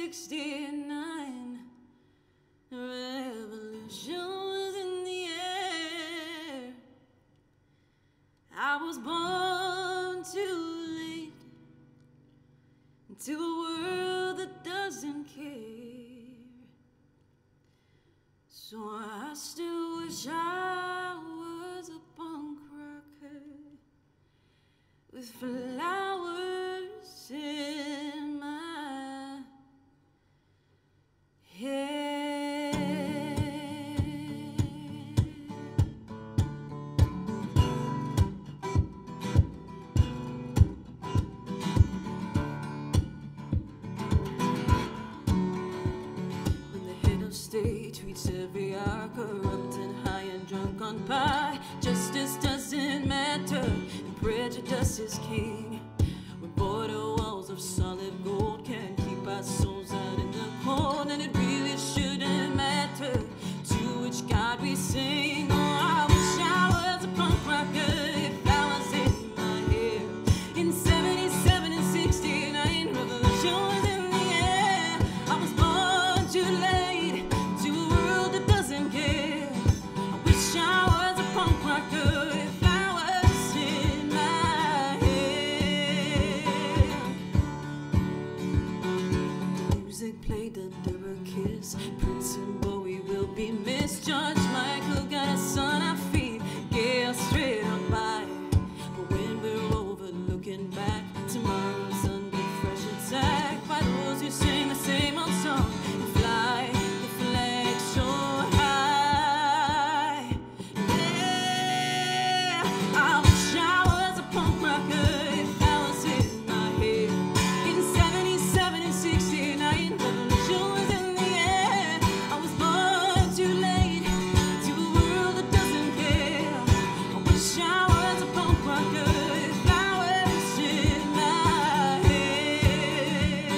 69, the revolution was in the air. I was born too late into a world that doesn't care. So I still wish I was a punk rocker with flowers in my hair. When the head of state treats every hour corrupt and high and drunk on pie, justice doesn't matter and prejudice is king. When border walls of solid gold can't keep our souls out in the cold, and it really shouldn't matter to which God we sing. Oh, I wish I was a punk rocker if flowers in my hair. In 77 and 69, revolution was in the air. I was born too late to a world that doesn't care. I wish I was a punk rocker if flowers in my hair. Music played under a kiss. Prince and Bowie will be missed. George Michael got a son I feed. Gale straight on by. But when we're over looking back, tomorrow's Sunday fresh attack by those who sing the same old song and fly the flag so high. Yeah, I wish I was a punk rocker if flowers in my hair. In 77 and 69, revolution was in the air. I was born too late to a world that doesn't care. I wish I was a punk rocker if flowers in my hair.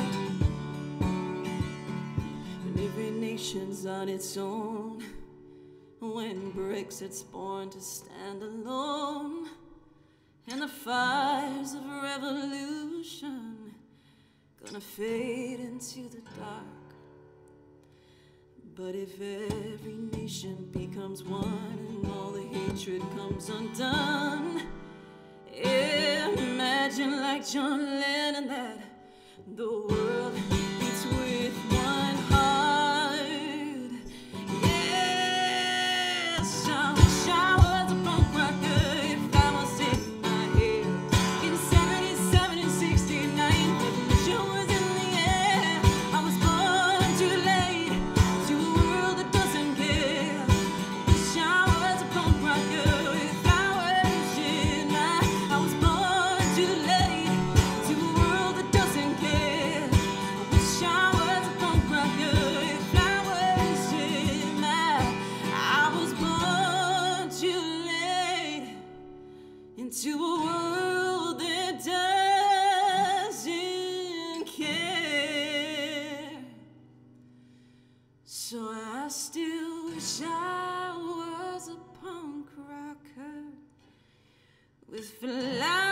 When every nation's on its own, when Brexit's born to stand alone, and the fires of revolution gonna fade into the dark. But if every nation becomes one and all the hatred comes undone, imagine like John Lennon that the world beats with one heart. Yes, I wish I was a punk rocker if flowers in my hair. In 77 and 69, revolution was in the air. I was born too late to a world that doesn't care. I wish I was a punk rocker with flowers in my. I was born too late to a world that doesn't care. I wish I was a punk rocker with flowers in my. I was born too late into a world that doesn't care. So I still wish I was a punk rocker with flowers